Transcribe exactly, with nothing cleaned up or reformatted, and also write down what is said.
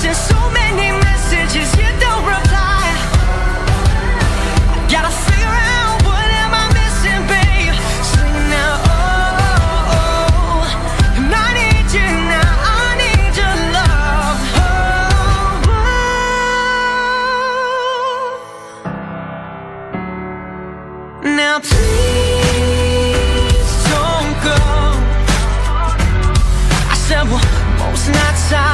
sent so many messages, you don't reply. Gotta figure out what am I missing, babe. Sing now, oh, oh, oh. And I need you now, I need your love. Oh, oh. Now please don't go. I said, well, most nights I